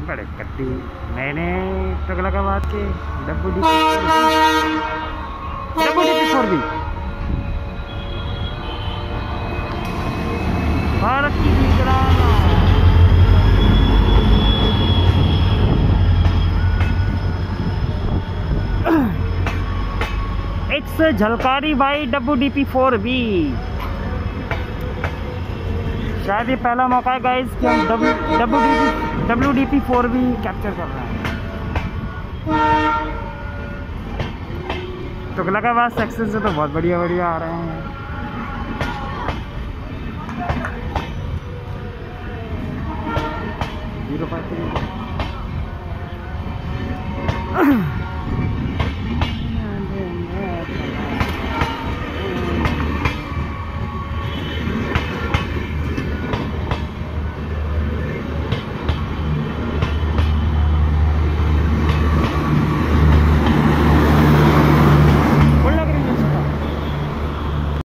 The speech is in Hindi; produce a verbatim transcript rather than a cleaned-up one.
बड़े कद्दी नए नए तुगलकाबाद के W D W D P four B Bharat की वीरांगना। It's Jhalkari Bai W D P four B. शायद ये पहला मौका है गाइस कि हम W D W D P four B capture कर रहे हैं। तुगलकाबाद सेक्शन से तो बहुत बढ़िया बढ़िया आ रहे हैं। Zero five